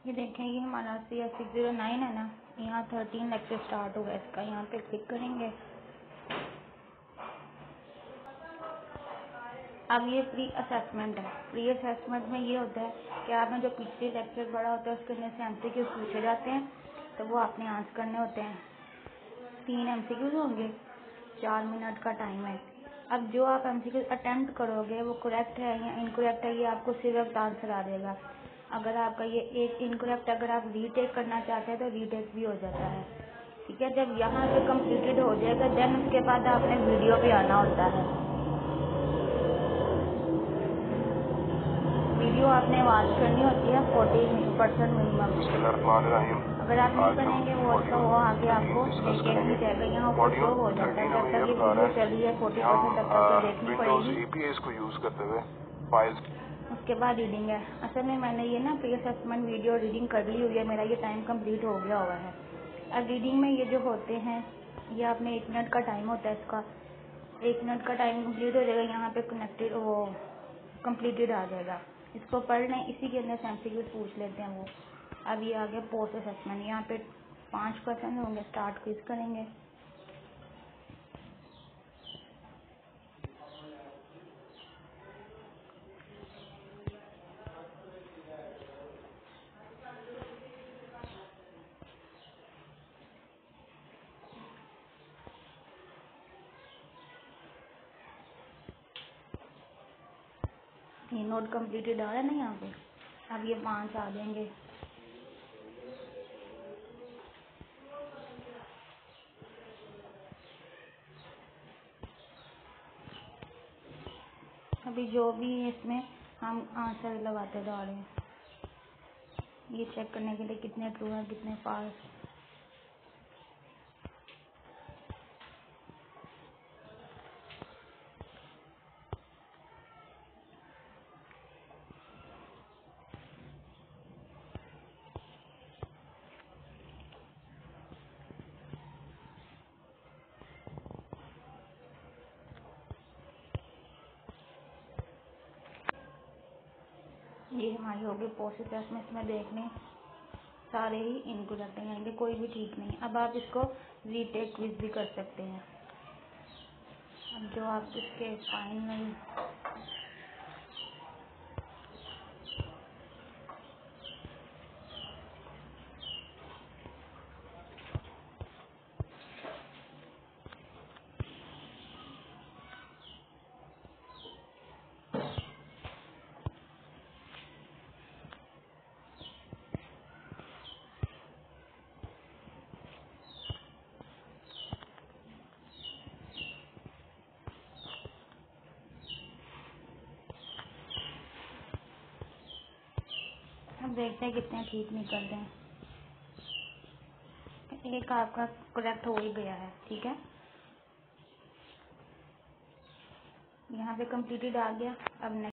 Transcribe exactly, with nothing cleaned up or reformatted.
ये देखें, ये हमारा C S six zero nine है ना, यहाँ थर्टीन लेक्चर स्टार्ट होगा इसका। यहाँ पे क्लिक करेंगे। अब ये प्री असेसमेंट है। प्री असेसमेंट में ये होता है कि आपने जो पिछले लेक्चर पढ़ा होता है उसके अंदर से एम सी क्यूज़ पूछे जाते हैं, तो वो आपने आंसर करने होते हैं। तीन एम सी क्यूज़ होंगे, चार मिनट का टाइम है। अब जो आप एम सी क्यूज़ अटेम्प्ट करोगे वो करेक्ट है या इनकरेक्ट है, ये आपको सिर्फ आंसर आ जाएगा। अगर आपका ये एक इनकरेक्ट, अगर आप रीटेक करना चाहते हैं तो रीटेक भी हो जाता है। ठीक है, जब यहाँ पे कंप्लीटेड हो जाएगा देन उसके बाद आपने वीडियो पे आना होता है। वीडियो आपने वॉच करनी होती है फोर्टी परसेंट मिनिमम। अगर आप नहीं करेंगे वो उसका वो आगे आपको लेके नहीं जाएगा, यहाँ ऊपर शो हो जाता है। जब तक ये वीडियो चल रही है फोर्टी परसेंट तब तक तो देखनी पड़ेगी। को यूज करते हुए फाइल्स उसके बाद रीडिंग है। असल में मैंने ये ना प्री असेसमेंट वीडियो रीडिंग कर ली हुई है, मेरा ये टाइम कंप्लीट हो गया हुआ है। अब रीडिंग में ये जो होते हैं, ये आपने एक मिनट का टाइम होता है इसका। एक मिनट का टाइम कंप्लीट हो जाएगा, यहाँ पे कनेक्टेड वो कंप्लीटेड आ जाएगा। इसको पढ़ लें, इसी के अंदर एमसीक्यूज़ पूछ लेते हैं वो। अब ये आ गया पोस्ट असेसमेंट। यहाँ पे पाँच क्वेश्चन होंगे। स्टार्ट क्विज करेंगे। ये नोट कंप्लीटेड आ रहा है ना यहाँ पे। अब ये पाँच आ जाएंगे। अभी जो भी इसमें हम आंसर लगाते जा रहे हैं, ये चेक करने के लिए कितने ट्रू है कितने फाल्स। ये हमारी होगी पोस्ट असेसमेंट में देखने सारे ही इनकरेक्ट हैं, यानी कि कोई भी ठीक नहीं। अब आप इसको रीटेक क्विज भी कर सकते हैं। अब जो आप इसके फाइनल अब देखते हैं कितने ठीक निकलते हैं। एक आपका करेक्ट हो ही गया है। ठीक है, यहाँ पे कंप्लीटेड आ गया। अब